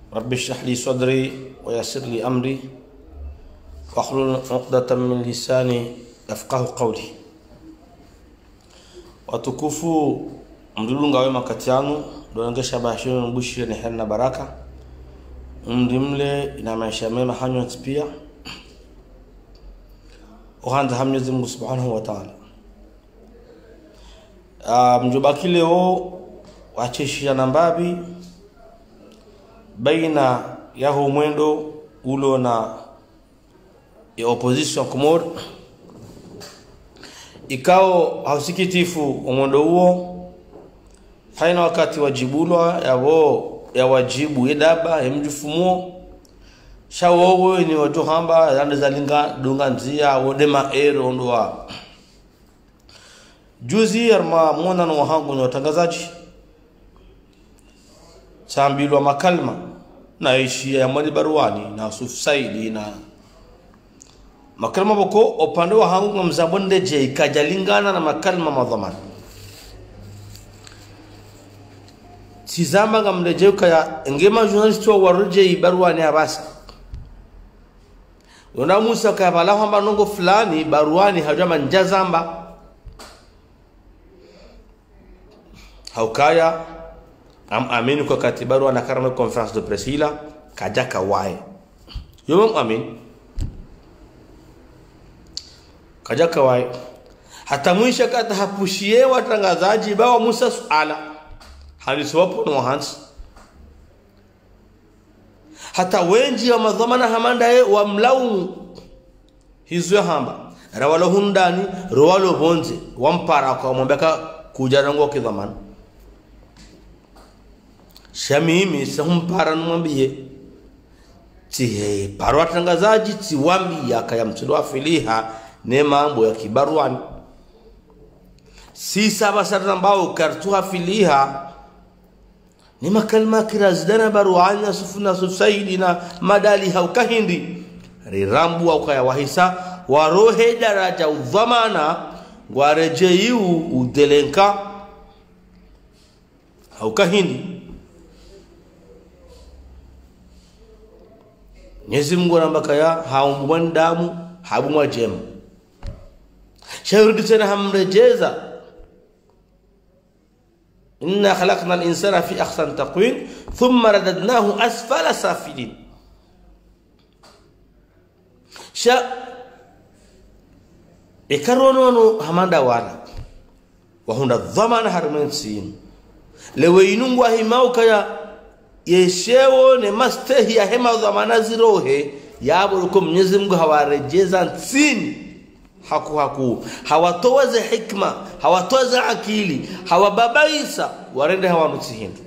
رب اشرح لي صدري ويسر لي أمري واحلل عقدة من لساني يفقهوا قولي. Watukufu mdulunga wema kati yanu dolangesha bashiro ngushire ni heri na baraka mdimle ina maisha mema hanyo pia uhanza Mwenyezi Mungu Subhanahu wa Ta'ala. Mjobaki leo wacheshia nambabi baina ya mwendo ulo na ya opposition kumor ikao hausikitifu mwendo huo haina wakati wajibulwa ya wajibu edaba emjufumuo shawowe ni watu hamba yande zalinga dunga nzia wodema ero ndoa juzi arma mwana na wahangu ni watangazaji chambilwa makalma na ishia ya mwali baruani na Saidi na makalma boko upande wa hangu mzabonde je ikajalingana na makalma madhamani tizama ngamleje kaya ngema journalist wa waruje baruani abasa una Musa kabala hamba nongo fulani baruani hajama njazamba haukaya amini kwa katibaru ana karama conference de presse hila kajaka wae yomam amin kajaka wae hata mwisha kata hapushie watangazaji bawa Musa suala haniswapo no hans hata wenji wa madhamana hamanda wa mlaumu hizo hamba rawalo hundani rawalo bonze wampara kwa mwambeka kujarango kidhamana shamimi sahumpara numwambie tihe parwa tangazaji tiwambi akaya mtulwa filiha ne mambo ya kibaruani si saba sana ambao kartuha filiha ni makalma kirazidana baruani na sufuna Saidi na madali haukahindi rirambu au kaya wahisa warohe daraja udhamana warejeiu udelenka haukahindi Mwenyezi Mungu anambaka ya haumwandamu habumwa jema shaurudi tena hamrejeza inna khalaqna al-insana fi ahsani taqwim thumma radadnahu asfala safilin ikarono hamanda wala wahunda dhamana harmensin lewe inungwa himau kaya yeshewo ne mastehi ya hema dhamana zirohe yaburuko Mwenyezi Mungu hawarejeza nsini haku hawatoze hikma hawatoze akili hawababaisa warende hawanuti hindu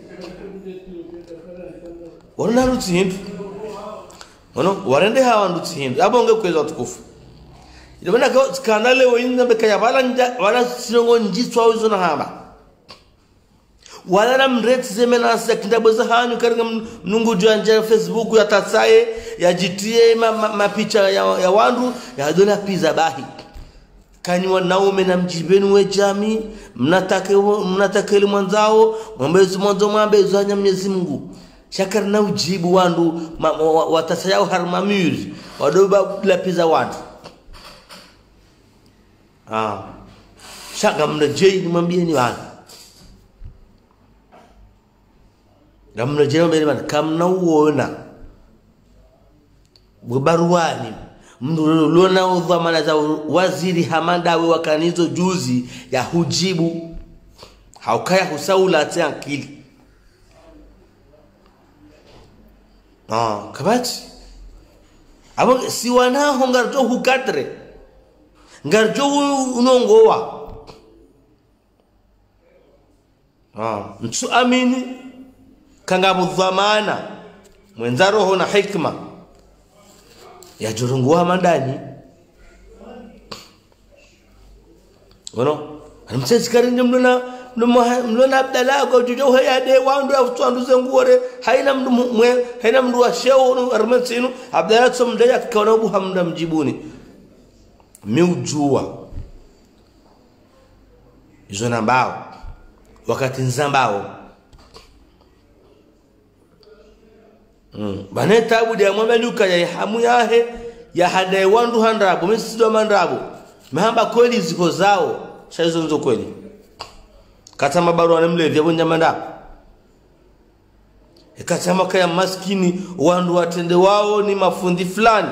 wananuti hindu warende hawanuti hindu abonge kweza tukufu ilo bana kanale wina bekaya wala sinongo njitwa uzo na hama wala na mreti zemena sekindabo za hanyu karinga mnungu juanja Facebook ya tatsaye ya jitie mapicha ya wandu ya dola pizza bahi kanywa naume na mjibenu we jami mnatakeli mwanzao mwambezi mwanzo mwambezi wanya Mwenyezi Mungu shakar na ujibu wandu watasayao harmamuri wadoba la pizza wandu shaka mnajei nimwambie ni wandu gamna jeno mbele bana kamna uona bubaruani mndulona udhamana za waziri hamanda we wakanizo juzi ya hujibu haukaya husaula ati akili kabati abo si wanaho ngarjo hukatre ngarjo unongowa mtu amini kangabu dhamana mwenza roho na hikma ya jurunguwa mandani msezi karinje mlona abdala kwa jujo haya de wandu ya utuandu zengure haina mdu wa sheo armensinu abdala tsomde ya kikawana ubu hamda mjibuni miujua izo nambao wakati nzambao bane tabu dia mwamba luka ya hamu yahe ya hadae wandu handrabo mesido mandrabo mahamba kweli ziko zao shaizo nzo kweli kata mabaru anemlevi ya bonja mandrabo kata makaya maskini wandu watende wao ni mafundi fulani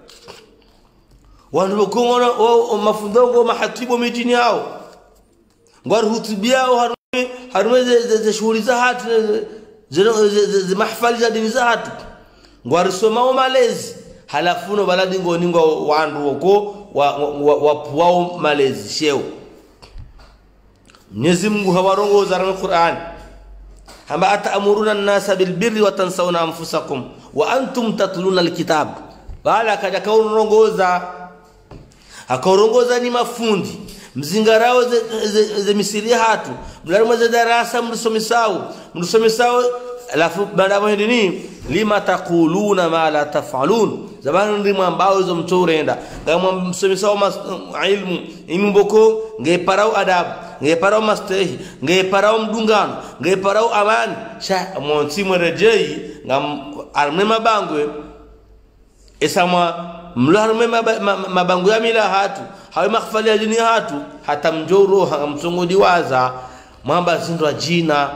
wandu wakungona mafundongo mahatibu mitini hao ngwari hutubia hao harume ze shughuli za hatu ze mahfali za dini za hatu ngwari somao malezi halafuno baladi ngoningo wandu wako wao malezi sheo Mwenyezi Mungu hawarongoza na Qur'an hamba atamuruna an-nasa bil birri wa tansawna anfusakum wa antum tatluna al-kitab wala kaja kaurongoza akarongoza ni mafundi mzingarao ze misiri hatu mlarimo za darasa mrusomisao alafu baada ya nini lima taquluna ma la taf'alun zamani ndimo ambao hizo mtorenda kama msomisao ilmu imboko ngeparao adabu ngeparao mastehi ngeparao mdungano ngeparao amani sha montimu rejei ngam armema bangwe esama mlarme mabango ya mila hatu hawe makhfali ya jini hatu hata mjoro hamsongodi waza mwamba zindwa jina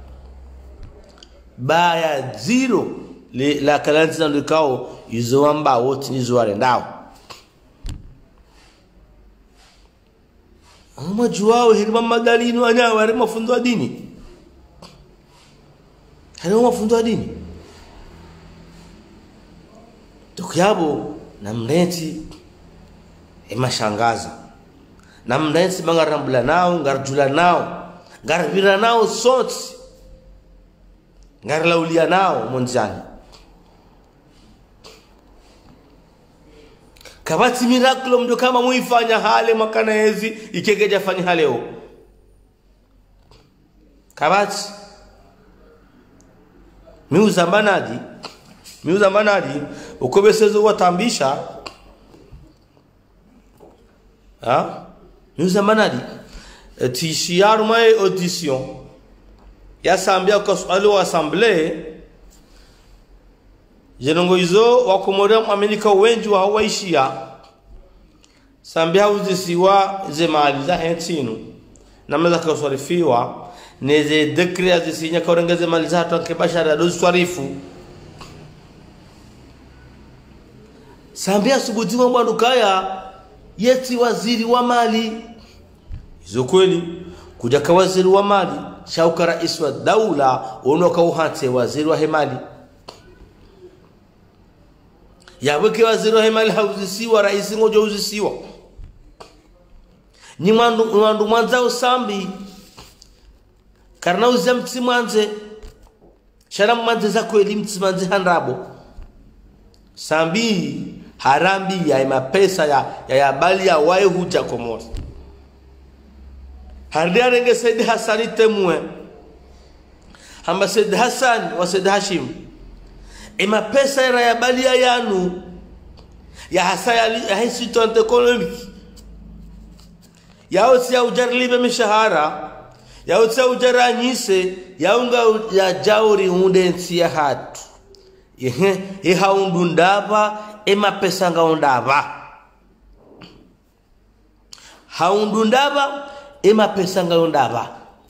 baya zero la kalanti na ndikao izo wamba wote nizo warendao majuwao hirima madalini wanyawa harima mafundu wa dini harima mafundu wa dini tukiyabo na mreti mashangaza na mreti mangarambula nao ngarjula nao ngarvira nao soti ngarlaulia nao monjani kabati miraculo mdo kama muifanya hale makana hezi ikegeja fanya haleo kabati miuza manadi ukobesezo watambisha miuza manadi tishiaru mai audition ya sambia kwa swali wa assemblée jenongo hizo wakomorea Amerika wengi wa hawaishia sambia uzisiwa ze mali za hentinu nameza kwa swarifiwa neze dekria zisinya kwa rengeze mali za hatu kebashara dozi swarifu sambia subutiwa mbandukaya yeti waziri wa mali hizo kweli kuja kwa waziri wa mali shauka rais wa daula unoka uhate waziri wa hemali yaweke waziri wa hemali hauzisiwa rais ngoja uzisiwa ni mwandu mwanzao sambi karna uzia mtimanze sharamu manze za kweli mtimanze handrabo sambi harambi ya mapesa ya bali ya wae huja komori hardia renge Said Hassan temwe hamba Said Hassan wa Said Hashim mapesa ya bali ya yanu ya hasaya ya hisi tonte economic yao si ujarlibe mishahara yao si ujaranyise yaunga ya jauri undensi ya hatu haundundaba mapesa ngaundaba haundundaba mapesa ngaundaba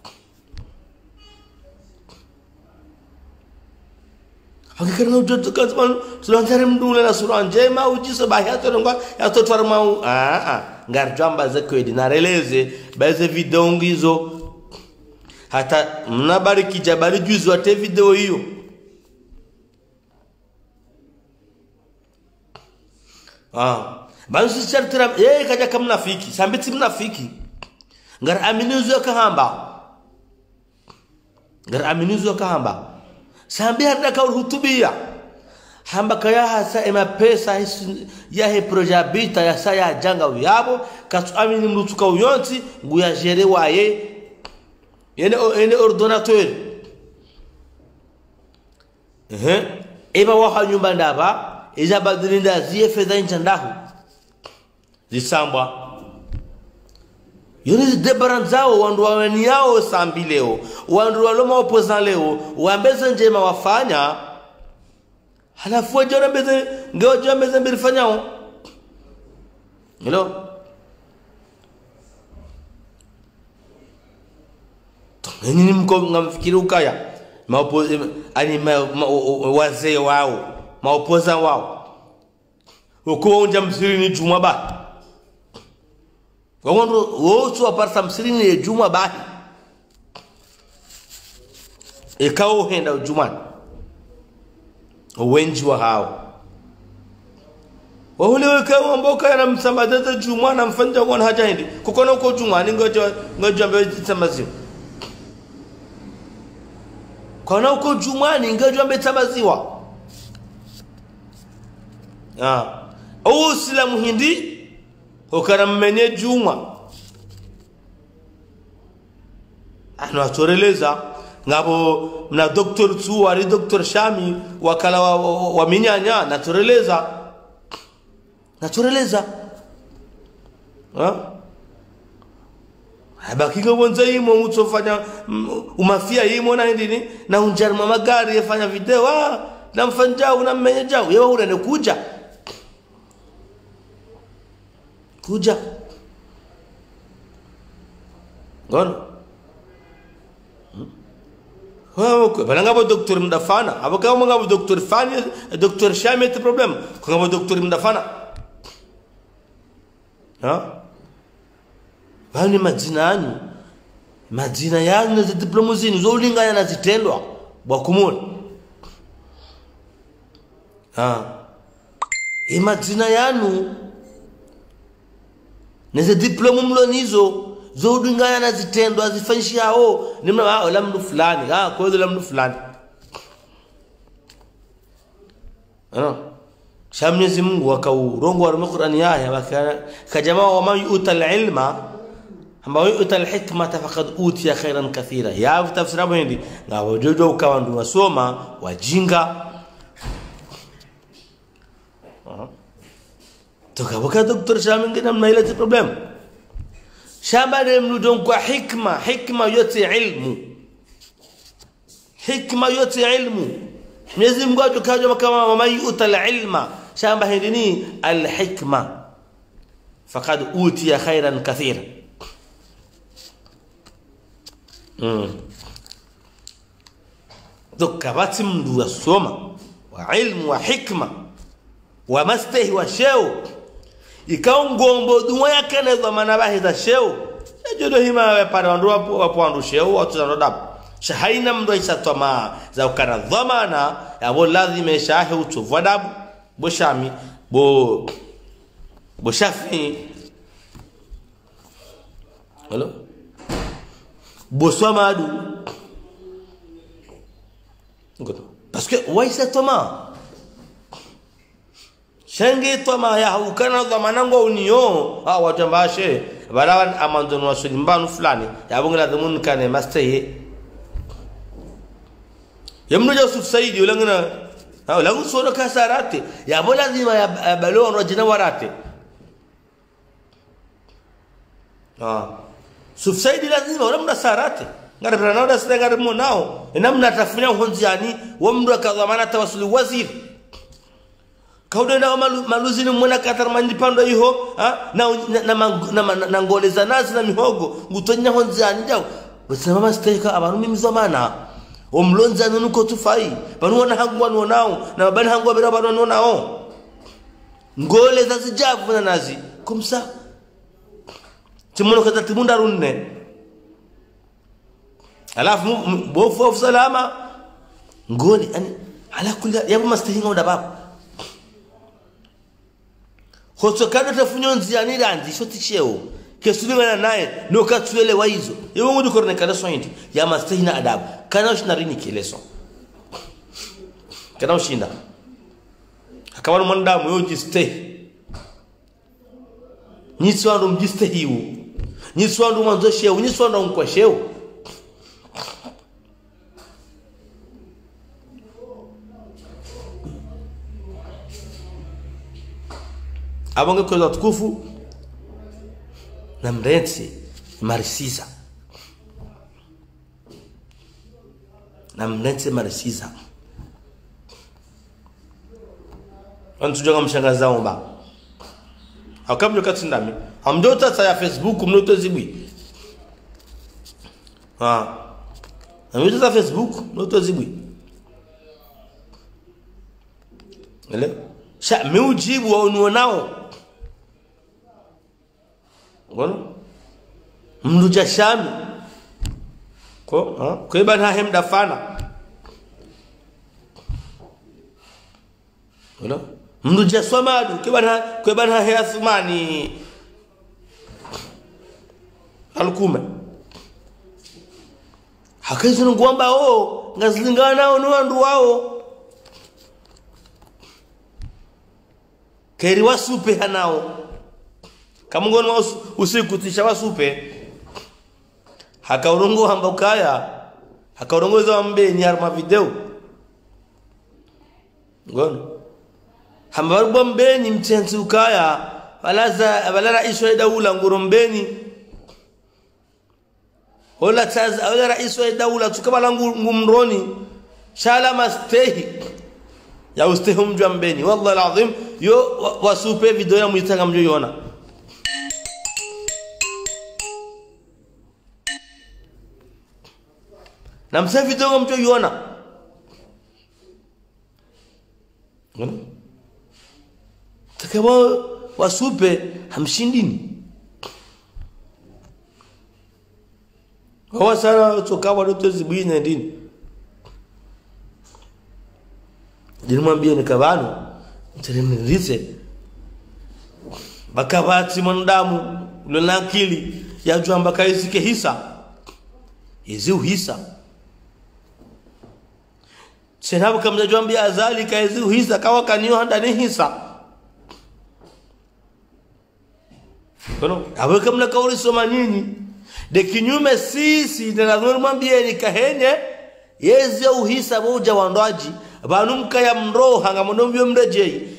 hakikana ujoto kazman tulanjare mdula na sura njema ujiso bahiato ngwa yatotwara mau ngarjamba zakwedi nareleze baze video ngizo hata mnabariki jabali juzi wa video hiyo bansu chartira kaja kama mnafiki sambiti mnafiki ngar aminuzo kahamba sambi hada ka hutubia hamba kaya hasa mapesa ya he projabita ya saya janga uyabo katu amini mrutuka uyonti nguya jere waye ene ordonateur eba wa nyumba ndaba iza badilinda zie fedha inchandahu zisambwa yoni debaranzao wandu wani yao sambi leo wandu waloma opozan leo wambeze njema wafanya halafu jana beze ngao jana beze bilifanyao hello nini mko ngamfikiri ukaya ani wazee wao maopoza wao uko unja msirini juma ba wao wote aparta msirini juma ba ikao henda juma wengi wa hao wale wakao mboka yana msambadaza juma na mfanja kwa haja hindi kukona uko juma ni ngoja mbele tsamazio kana uko juma ni ngoja mbele tsamazio au Islamu hindi ukana mmenye juma anatoreleza ngabo na Dr. Tsu ari Dr. Shami wakala wa minyanya natureleza habaki ngobonza yimo mutofanya umafia yimo na ndini na unjarma magari yafanya video na mfanjao na mmenyejao yewa urene kuja ngono balanga doktor mdafana abaka ngabo doktor fani doktor Shami te problem ngabo doktor mdafana bani majina yanyu za diploma zini zolingana na zitendwa bakumuni majina yanyu neze diploma mlonizo zodingana na zitendo azifanyishao nimna la mtu fulani kwa hiyo la mtu fulani Mwenyezi Mungu akaurongo wa Qur'ani haya kajamaa wa man yutal ilma ambao yutal hikma faqad utiya khairan kathira ya tafsiri hapo hindi ngao jojo ukawa ndio wasoma wajinga toka Dr. Shami ngina mna ile problem shamba ni mnudon kwa hikma yote ilmu Mwenyezi Mungu atukaje kama wa man yutal ilma shamba hindini alhikma faqad utiya khairan kathira doka bati mndu wasoma wa ilmu wa hikma wa mastahi wa sheo ikao ngombo duwa yake na dhamana bahi za sheo jodo hima we pare wandu wapo wandu sheo watu za nodab shahaina mndu isatoma za ukana dhamana ya bo lazima shahe utuvu adabu bo Shami bo Shafi hello bo Swamadu ngoto parce que waisa toma shangi toma ya ukana dhamanango uniyo watambashe balawan amandono wasulimbanu fulani yabongela dhamun kane mastaye yamno Yusuf Saidi ulangana langu soro kasarate yabo lazima ya balon rojina warate Yusuf Saidi lazima wala mna sarate ngara brana da sanga mo nao namna tafanya honziani wa mndu akadhamana tawasuli waziri kaude na maluzini mwana katar manjipando iho na ngoleza nazi na mihogo ngutonya honziani jao basi mama steka abantu mimzamana omlonza nuko tufai banu wana hangwa nonao na bani hangwa bera banu nonao ngoleza zijabu na nazi kumsa tumuno kaza timunda runne alafu bofu salama ngoli ani ala kulli yabu mastahinga unda baba khoto kada tafunyo nziani randi shoti cheo kesulingana naye no katsuele waizo yewe ngudu korne kada soindi ya mastahina adabu kana ushina rini kileso kana ushinda akawa mwanda moyo stay niswandu mjiste hiu niswandu mwanzo sheu niswandu mkwa sheu abonge kwa tukufu na mrenzi marisiza Antujoga mshangaza omba. Akamjo katindami. Amjota sa ya Facebook mnoto zibwi. Amjota sa Facebook mnoto zibwi. Ele? Sha miujibu wa unuonao. Ngono? Mnuja shami. Ko ibana hemda fana. Ngono? Mnuja swamadu kwa ibana he Athmani alkume. Hakazi ngwamba ngazilingana nao nuandu wao. Keri wasupe hanao. Kama ngono usiku tisha wasupe. Hakaurongo hamba ukaya. Hakaurongo za mbeni arma video. Ngono. Hamba barugwa mbeni mtenzi ukaya. Wala rais wa daula ngurumbeni. Wala rais wa daula tukabala ngumroni. Shala mastehi. Ya ustehi mjwa mbeni. Wallahi alazim. Yo wasupe video ya mwitanga mjo yona. Na msa video mjo yona. Takama wasupe hamshindini. Hawa sana tokawa doto zibwine ndini. Dinimwambie nikabano mtelemnirise. Bakabati mwanadamu ulona akili yajua mpaka isike hisa. Iziu hisa. Senabu kamza jwambia azali kaiziu hisa kawa kaniyo handa ni hisa. Kono awe kamna kauli soma nini? De kinyume sisi ndio mwambie ni kahenye yeze uhisa moja wandoaji banumka ya mroha ngamonombyo mrejei.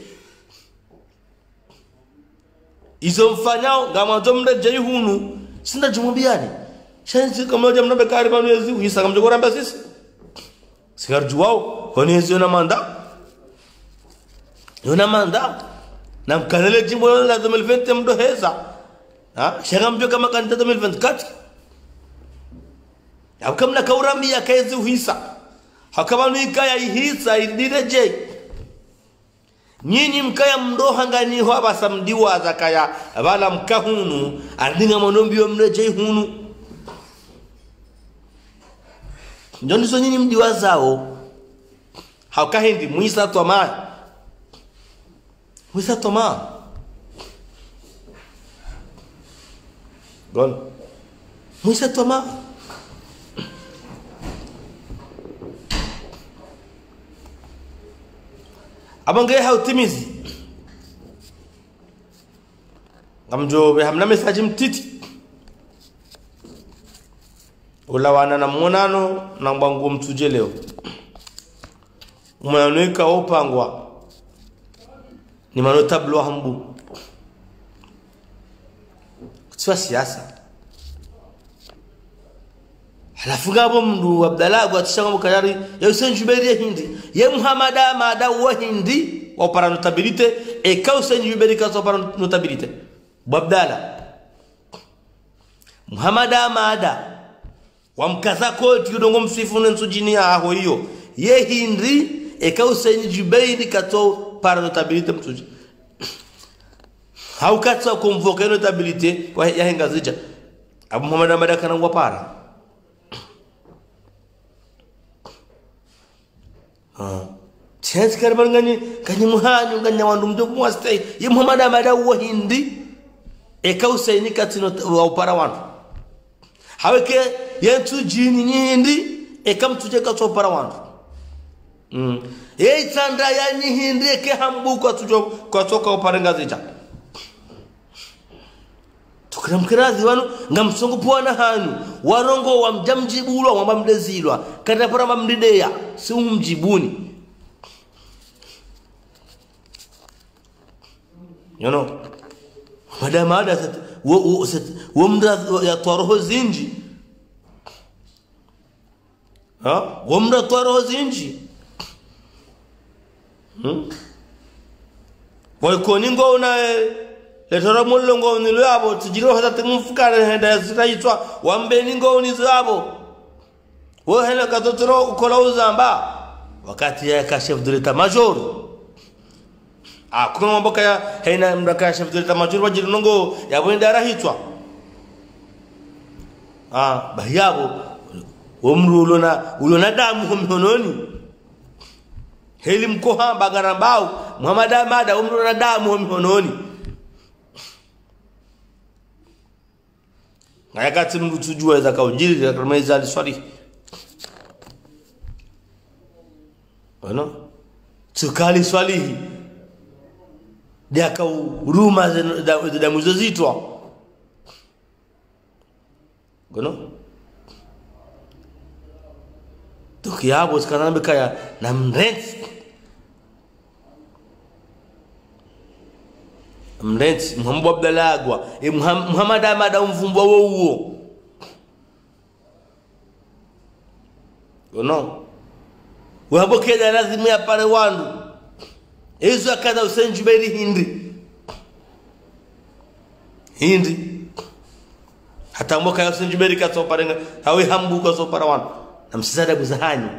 Izo mfanyao ngamanzo mrejei hunu sinda jumwambiani. Shansi kamoja mnabe kari banu yeze uhisa kamjogora mba sisi. Sigarju wao honi yeze yona manda na mkanele jimbo la 2020 mdo heza. Shagambyo kama kanita 2024 akamna kaurami ya kaezi uhisa hakabanu ikaya ihisa idireje nyinyi mkaya mdoha nganiho abasamdiwa zakaya abala mkahunu andinga monombyo mreje hunu ndonizo nyinyi mdiwa zao hakahendi muisa toma Gon. Muisa toma. Abangaye hautimizi. Ngamjo hamna message mtiti. Ulawana na monano na mbangu mtuje leo. Umanuika opangwa. Ni manotablo hambu. Kwa siasa halafu ngabo mndu Abdallah atisanga mukayari ya Hussein Jubairi hindi ya Muhammada mada wa hindi wa paranotabilite e ka Hussein Jubairi ka so paranotabilite Abdallah Muhammada mada wa mkaza ko tudongo msifu nsujini aho hiyo ye hindi e ka Hussein Jubairi ka to paranotabilite mtuji haukatsa convoquer notabilité wa ya hengazija Abu Muhammad amada kana ngwapara chance karbangani kanyi muhanyu nganya wandu mdogo mwastai ye Muhammad amada wa hindi e kausaini katino wa upara wandu haweke yentu jini hindi e kamtuje katso para wandu e tsanda ya hindi ke hambu kwa tujo kwa toka upara ngazija Tukiramkirazi wanu ngamsongo puana hanu warongo wa mjamjibulwa wa mamdezilwa kada para mamdideya si umjibuni madama ada wo mda ya toroho zinji wo mda toroho zinji boy ko ningo una letoro mulongo ni lwabo tijiro hata tumfukana henda zitaitwa wambe ningo ni zabo wo hela katotoro ukola uzamba wakati ya ka chef de l'état major kuna mambo ya haina mdaka chef de l'état major wajiri nongo yabwenda rahitwa bahiyabo omru ulona damu homhononi heli mkoha bagarambao Muhammad Amada omru na damu homhononi ngayakati mndu tujua za kaujiri kama izali swali ono tukali swali dia ka huruma za muzozitwa gono tukiabo sikana mbekaya na mrent Muhammad Abdalagwa Muhammad Amada umvumbwa wo gono wabokeda lazima ya pale wandu hizo akaza Hussein Jubairi hindi hata mboka ya Hussein Jubairi katsoparenga hawe hambuka sopara wandu na msizada buzahani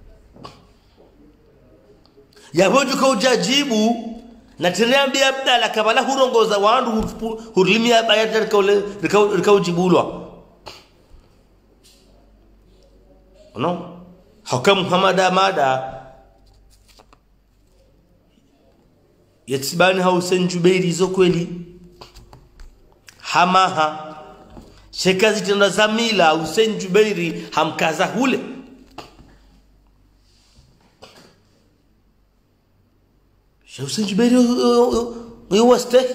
yaboju ko jajibu na tirambi Abdala kabala hurongoza wandu hurimia bayata rikawjibulwa no hakam Muhammad Amada yatibani Hussein Jubairi zo kweli hamaha shekazi tenda zamila Hussein Jubairi hamkaza hule Hussein Jubairi yuwaste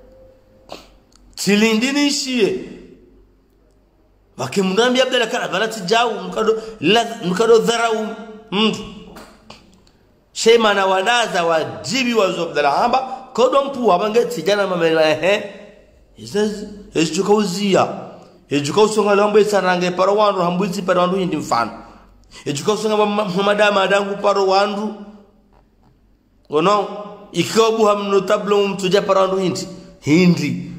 tilindini shie wakimrambi Abdala kana balati jau mkado dharau mtu shema na wanaza wajibi wazo Abdala hamba kodo mpu wabangeti jana mamela ejukauzia ejukausonga lambo isarange paro wandu hambuzi paro wandu hindi mfano ejukausonga Muhammad Amadangu paro wandu ono ikobu hamno tablo mtuja paro wandu hindi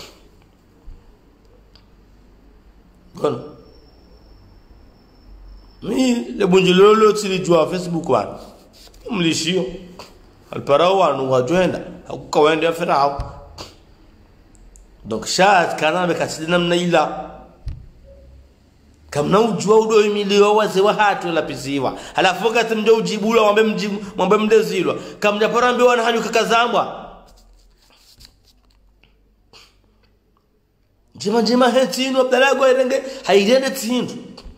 gono mi le bunjilolo tilijua Facebook wan mlishio alparao wanu wajwenda hakukawaende afirao donc shat kana bekatidina mnaila kamna ujua udo imilio waze wa hatu la pisiwa halafu kati mje ujibula mwambe mdezilwa kamja parambe wana hanyu kakazambwa jima hetino Abdalagwa irenge hairende tindu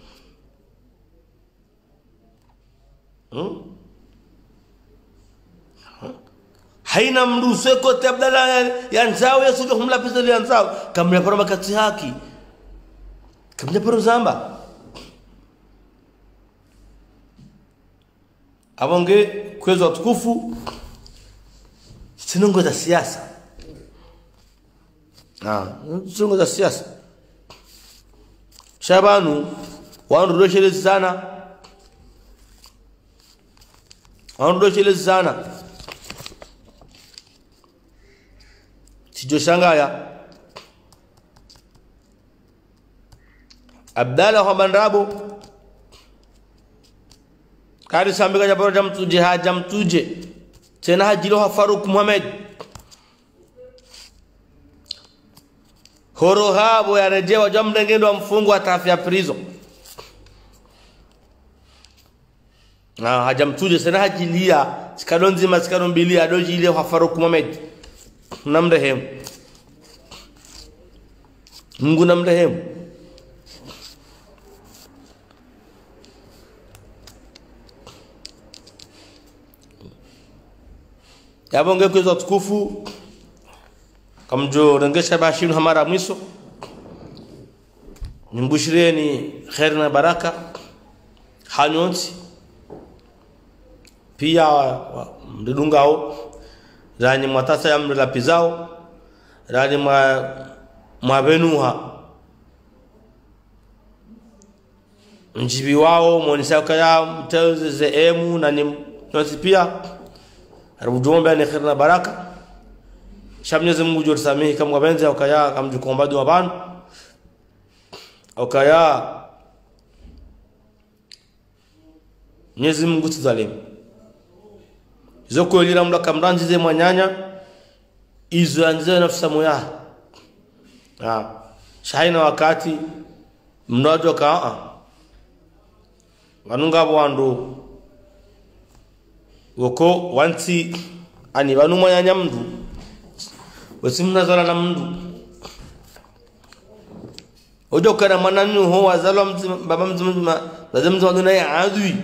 haina mruse kote Abdala yanzao yasuka humla pesa yanzao kamja parama kati haki kamja paru zamba abonge kwezo tukufu sinongo za siasa sinongo za siasa Shabanu wandu doshele sana sijoshangaya Abdala Hobandrabo kari sambika jaboro jamtuje hajamtuje tena hajilo Faruk Muhammad horo habo yarejewa jamdengendo mfungo atafia prison hajamtuje tena hajilia sikadonzi masikadonbili adoji ile Faruk Muhammad namrehemu Mungu namrehemu yabonge kwezo tukufu kamjo rengesha bashinu hamara mwiso nimbushireni khair na baraka hanyonti pia mdudungao rani mwatasa ya mlapizao rani mwabenuha mjibi wao mwonisaka ya mteuze emu na ni nyosi pia Arujombe ni khair na baraka Mwenyezi Mungu jorsamehe kama wabenzi ukaya kamjukombadu abantu ukaya Mwenyezi Mungu tuzalemu zoko lira mla kamranjize mwanyanya izo anze nafsa moya shaina wakati mnajo ka wanunga bwandu woko wanti ani banu mwanyanya mndu wasimna zala na mndu ojo kana mananu ho wazalo baba mzima lazima waduna ya adui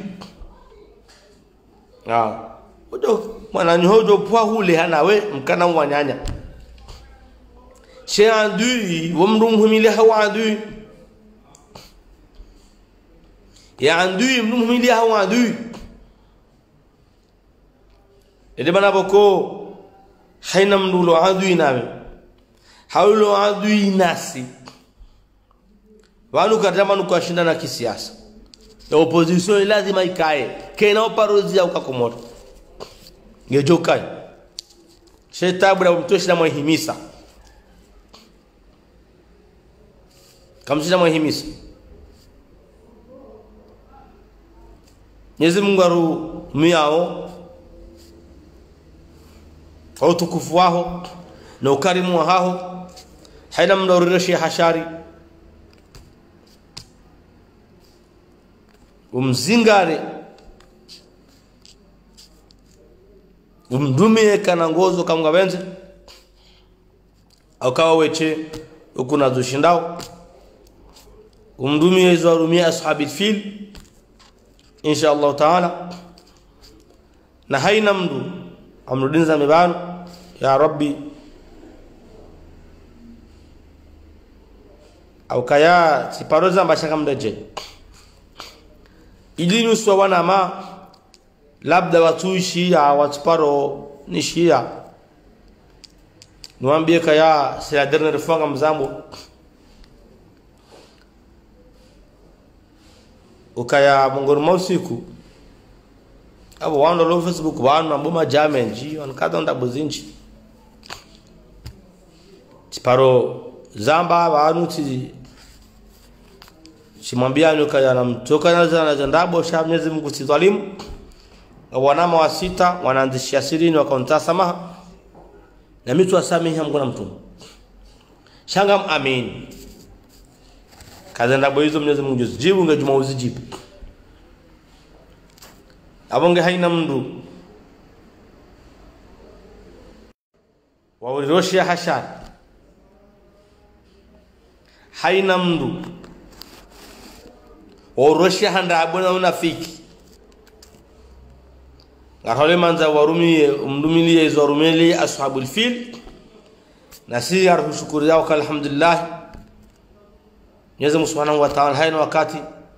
ojo mananu ho jo pwa hule hanawe mkana mwanyanya she adui wamrum humile hawa adui ya adui mrum humile hawa adui ede bana boko haina mndulo adui name haulo adui nasi wanu kadama nukashinda na kisiasa ya opposition lazima ikae kena oparozia ukakomora ngejokai shetabu na mtoshi na mwahimisa kamshinda mwahimisa Mwenyezi Mungu arumiyao au tukufu wao na ukarimu wao haina mnaurireshi hashari umzingare umdumie kana ngozo kama benze akawa weche ukuna zushindao umdumie hizo arumia ashabi fil insha Allah taala na haina mdu amrudinza mibano ya rabbi au kaya siparoza mbashaka mdaje ili nuswa wana ma labda watu shia watuparo ni shia nuambie kaya sila derna rifanga mzambo ukaya mongoro mausiku abo wando lo Facebook bana mboma jamenji wankata ndabuzinji tiparo zamba banuti simwambia kaya na mtoka na ndabo sha Mwenyezi Mungu sidhalimu wanama wa sita wanaanzishia sirini wakaonta samaha na mtu asamihi mko na mtume shangam amin kaza ndabo hizo Mwenyezi Mungu jibu ngejuma uzijibu abonge haina mndu wa uroshia hashar haina mndu oroshia handa abona unafiki ngarole manza warumie umdumilie izo rumeli ashabul fil nasi arhushukuru yao alhamdulillah Mwenyezi Mungu Subhanahu wa Ta'ala haina wakati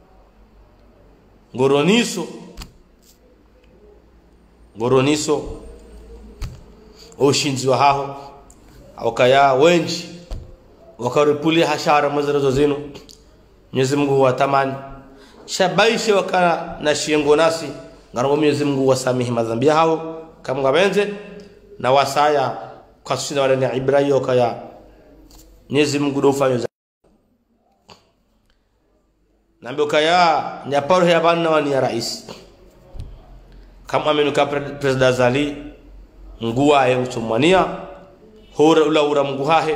ngoroniso oshinzi wa haho awakaya wenji wakaripuli hashara mazarazo zenu Mwenyezi Mungu wa tamani shabaishe wakana na shiengo nasi ngarongo Mwenyezi Mungu wasamihi madhambi hao kama ngabenze na wasaya kwa tushinda wale ni Ibrahim wakaya Mwenyezi Mungu dofanya nambe kaya nyaparo ya bana wani ya rais kama amenuka president Zali nguwa ya utumania hora ula ura mguhahe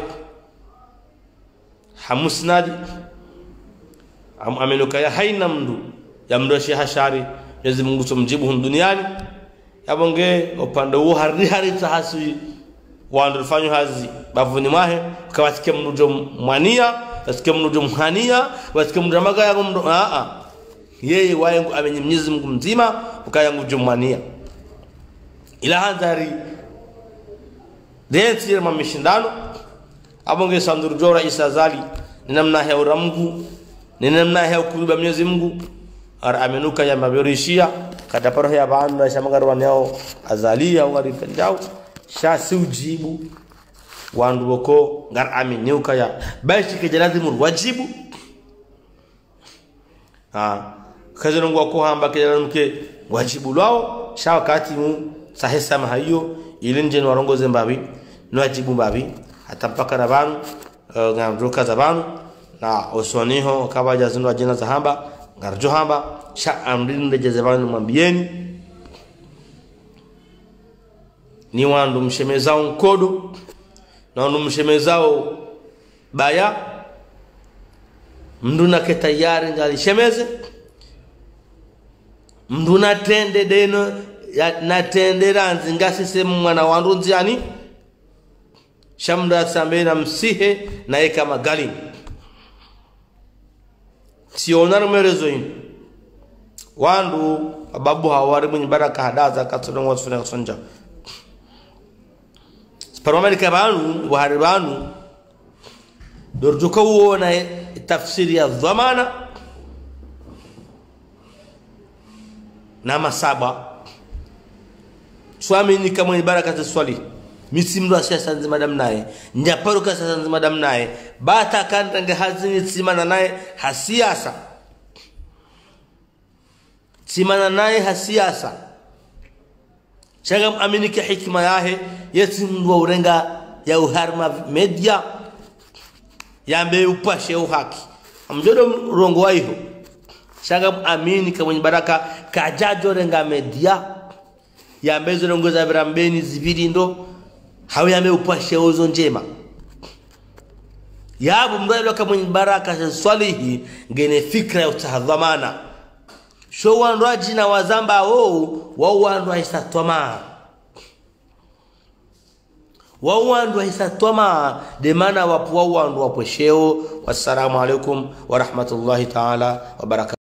hamusnadi amenuka ya haina mndu ya mdoshi hashari Mwenyezi Mungu tumjibu duniani yabonge upande huo hari tahasi wandufanyo hazi bavuni mahe kawatike mnujo mwania wasike mnujo mhania wasike mdramaga yangu mdo yeye wayangu amenye Mwenyezi Mungu mzima ukayangu jumania ila hadhari deti ya mashindano abonge sanduru jora Isa Zali ni namna ya uramgu ni namna ya kuruba Mwenyezi Mungu ara amenuka ya maborishia kataparo ya bana shamagaru yao Azali au arifandao shasi ujibu wandu wako ngar aminuka ya bashi kejalazimu wajibu kazero wako hamba kejalamuke wajibu lao sha wakati mu sahesa mahayo ile nje warongoze mbabi no ajibu babi atampaka na banu ngamruka za banu na osoniho kabaja zindu ajina za hamba ngarjo hamba sha amrini ndejeze banu mwambieni ni wandu mshemezao nkodo na wandu mshemezao baya mnduna ke tayari ngali shemeze mnduna tende deno na tende ranzi ngasi semu mwana wandu nziani shamda sambe na msihe na eka magali sionar merezo inu wandu ababu hawari mwenye baraka hadaza katsono wasfuna kasonja Paromali banu wahari banu dorjuka uona tafsiri ya dhamana na masaba swami ni kama baraka swali misimdo asiasa nzima damu naye nyaparuka sasa nzima damu naye bata kanda hazini simana naye hasiasa simana naye hasiasa Shagam aminike hikma yahe yetinwa urenga ya uharma media yambe upashe uhaki amjodo rongo waiho shagam aminike mwenye baraka kajajo renga media yambe rongo za brambeni zibidi ndo hawe yambe upashe uzo njema yabu mdalo kama mwenye baraka swalihi ngene fikra ya utahadhamana Sho wandu ajina wazamba wao wandu haisatoma wao wandu haisatoma de mana wapu wandu wapwesheo. Wassalamu alaikum wa rahmatullahi ta'ala wa barakatuh.